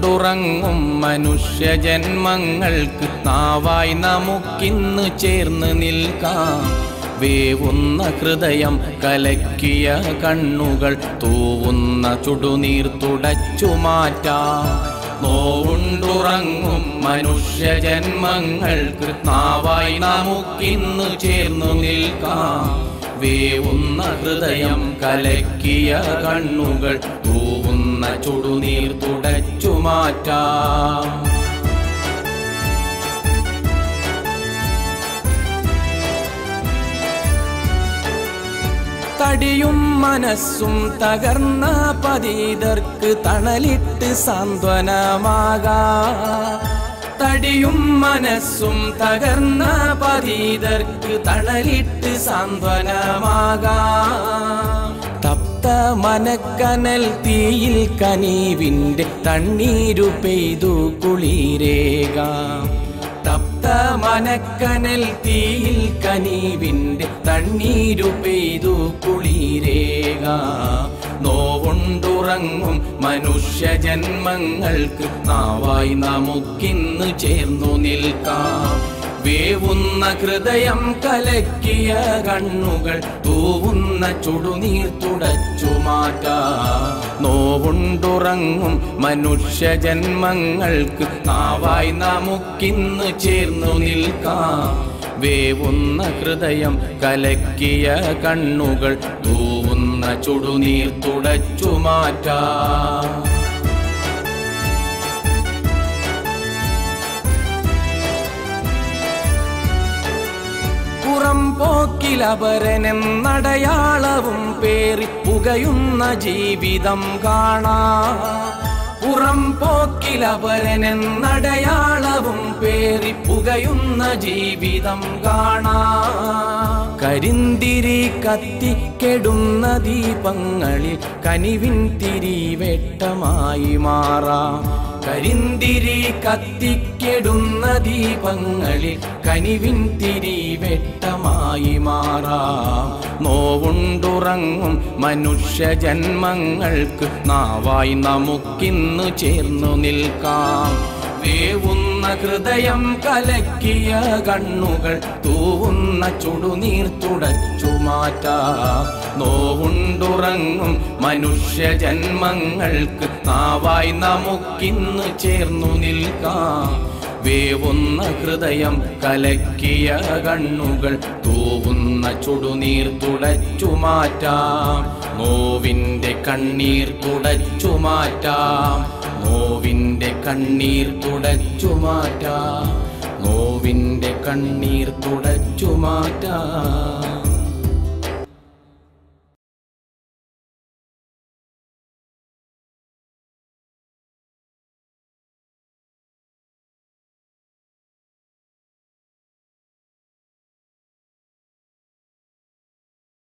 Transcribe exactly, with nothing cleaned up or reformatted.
നോവുണ്ടുറങ്ങും മനുഷ്യ ജന്മങ്ങൾക്ക് നാവായി നമുക്കിന്ന് ചേർന്ന് നിൽക്കാം. വേവുന്ന ഹൃദയം കലക്കിയ കണ്ണുകൾ തൂവുന്ന ചുടുനീർ തുടച്ചു മാറ്റാം. നോവുണ്ടുറങ്ങും മനുഷ്യ ജന്മങ്ങൾക്ക് നാവായി നമുക്കിന്ന് ചേർന്നു നിൽക്കാം. വേവുന്ന ഹൃദയം കലക്കിയ കണ്ണുകൾ തൂവുന്ന ചുടുനീർ തുടച്ചു മാറ്റാം. തടിയും മനസ്സും തകർന്ന പതിതർക്ക് തണലിട്ട് സാന്ത്വനമാകാം. തടിയും മനസ്സും തകർന്ന പതിതർക്ക് തണലിട്ട് സാന്ത്വനമാകാം. തപ്ത മനക്കനൽ തീയിൽ കനീവിൻ്റെ തണ്ണീരു പെയ്തു കുളിരേകാം. തപ്ത മനക്കനൽ തീയിൽ കനീവിൻ്റെ തണ്ണീരു പെയ്തു കുളിരേകാം. നോവുണ്ടുറങ്ങും മനുഷ്യ ജന്മങ്ങൾക്ക് നാവായി നമുക്കിന്ന് ചേർന്നു നിൽക്കാം. വേവുന്ന ഹൃദയം കലക്കിയ കണ്ണുകൾ തൂവുന്ന ചുടുനീർ തുടച്ചു മാറ്റാം. നോവുണ്ടുറങ്ങും മനുഷ്യ ജന്മങ്ങൾക്ക് നാവായി നമുക്കിന്ന് ചേർന്നു നിൽക്കാം. വേവുന്ന ഹൃദയം കലക്കിയ കണ്ണുകൾ തൂവുന്ന ചുടുനീർ തുടച്ചു മാറ്റാം. പുറം പോക്കിലപരനെന്നടയാളവും പേറി പുകയുന്ന ജീവിതം കാണാം. പുറം പോക്കിലപരനെന്നടയാളവും പേറി പുകയുന്ന ജീവിതം കാണാം. കരിന്തിരി കത്തിക്കെടുന്ന ദീപങ്ങളിൽ കനിവിൻ തിരിവെട്ടമായി മാറാം. കരിന്തിരി കത്തിക്കെടുന്ന ദീപങ്ങളിൽ കനിവിൻ തിരിവെട്ടമായി മാറാം. നോവുണ്ടുറങ്ങും മനുഷ്യ ജന്മങ്ങൾക്ക് നാവായി നമുക്കിന്ന് ചേർന്നു നിൽക്കാം. വേവുന്ന ഹൃദയം കലക്കിയ കണ്ണുകൾ തൂവുന്ന ചുടുനീർ തുടച്ചു മാറ്റാം. നോവുണ്ടുറങ്ങും മനുഷ്യ ജന്മങ്ങൾക്ക് നാവായി നമുക്കിന്ന് ചേർന്നു നിൽക്കാം. വേവുന്ന ഹൃദയം കലക്കിയ കണ്ണുകൾ തൂവുന്ന ചുടുനീർ തുടച്ചു മാറ്റാം. നോവിൻ്റെ കണ്ണീർ തുടച്ചു മാറ്റാം. നോവിൻ്റെ കണ്ണീർ തുടച്ചു മാറ്റാം. നോവിൻ്റെ കണ്ണീർ തുടച്ചു മാറ്റാം.